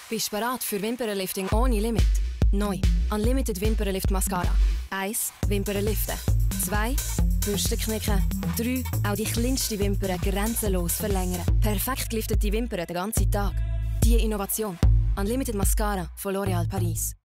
Bist du bereit für Wimpernlifting ohne Limit? Neu. Unlimited Wimpernlift Mascara. 1. Wimpern liften. 2. Bürsten knicken. 3. Auch die kleinsten Wimpern grenzenlos verlängern. Perfekt geliftete Wimpern den ganzen Tag. Diese Innovation. Unlimited Mascara von L'Oréal Paris.